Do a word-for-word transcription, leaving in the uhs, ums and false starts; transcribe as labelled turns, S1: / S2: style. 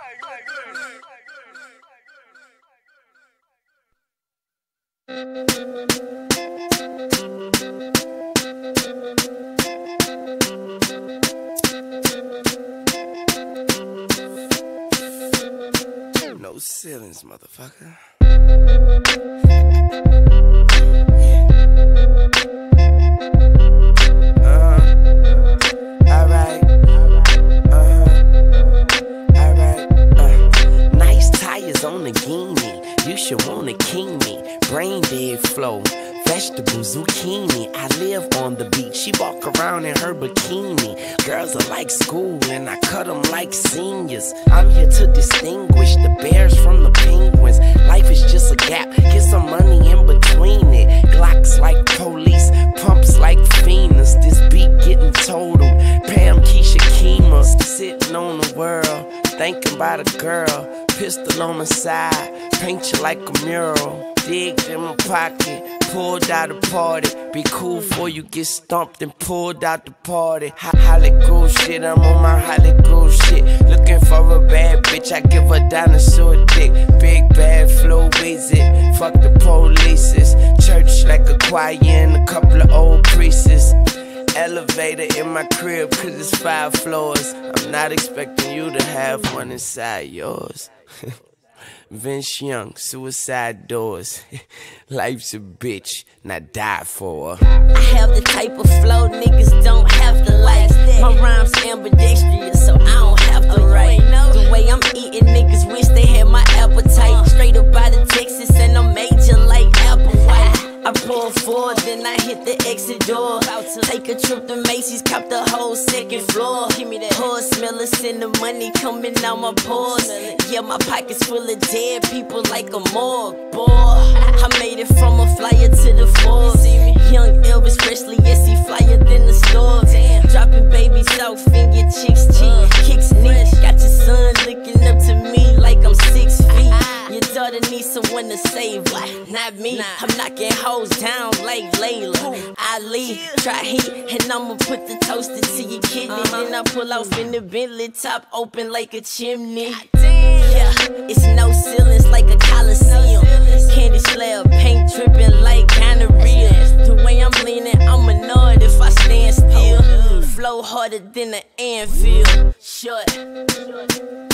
S1: No ceilings, motherfucker.
S2: On the guinea, you should wanna king me. Brain dead flow, vegetable zucchini. I live on the beach, she walk around in her bikini. Girls are like school and I cut them like seniors. I'm here to distinguish the bears from the penguins. Life is just a gap, get some money in between it. Glocks like police, pumps like fiends. This beat getting totaled. Pam, Keisha, Kima, sitting on the world, thinking about a girl. Pistol on my side, paint you like a mural. Digged in my pocket, pulled out a party. Be cool before you get stumped and pulled out the party. Ho Hollywood shit, I'm on my Hollywood shit. Looking for a bad bitch, I give a dinosaur dick. Big bad flow, is it? Fuck the polices. Church like a choir and a couple of old priests. Elevator in my crib cause it's five floors. I'm not expecting you to have one inside yours. Vince Young, suicide doors. Life's a bitch, not die for her.
S3: I have the type of flow niggas don't have to like. My rhymes ambidextrous, so I don't have to write. The way I'm eating, niggas wish they had my appetite. Straight up out of Texas and I'm major like Applewhite. I pull forward, then I hit the exit door. Take a trip to Macy's, cop the whole second floor. Give me that horse smeller, send the money coming out my pores. Yeah, my pockets full of dead people like a morgue. Boy, I made it from a flyer to the Forbes. Young Elvis Presley, yes, he flyer than the store. Dropping babies out, finger chicks cheek, kicks knee. Got your son looking up to me like I'm six feet. Your daughter needs someone to save her, not me. I'm knocking hoes down like Layla Ali. Try heat, and I'ma put the toaster to your kidney. Then I pull off in the Bentley, top open like a chimney. Yeah, it's no ceilings like a Coliseum. Candy slab, paint dripping like gonorrhea. The way I'm leaning, I'm a nerd if I stand still. Flow harder than an anvil. Short.